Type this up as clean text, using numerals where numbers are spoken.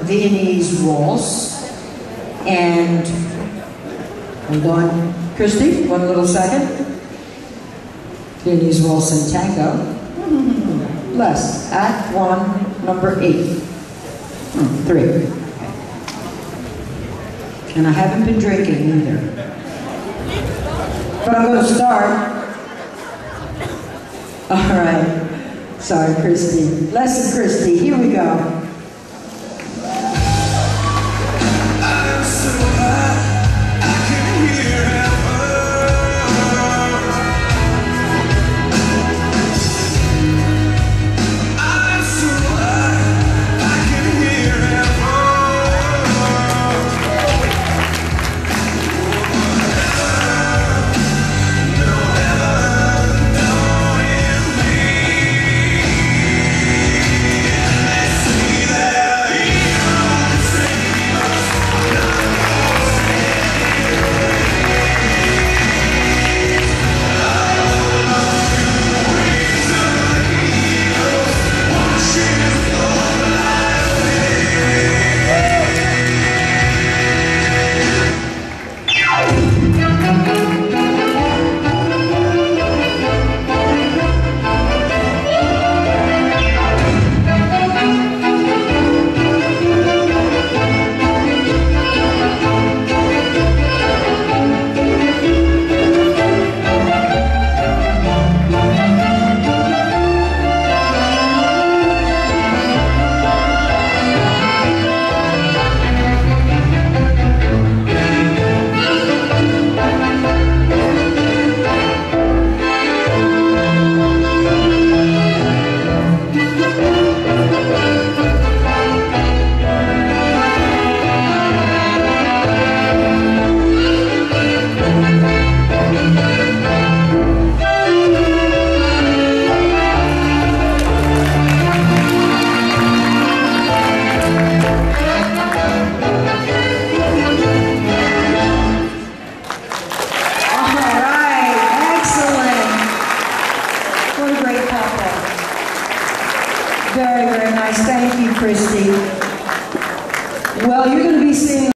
Viennese Waltz. And, hold on, Christy, one little second. Viennese Waltz and Tango. Less, Act 1, number 8. 3. And I haven't been drinking either. But I'm going to start. All right. Sorry, Christy. Lesson, Christy. Here we go. Very, very nice. Thank you, Christy. Well, you're going to be seeing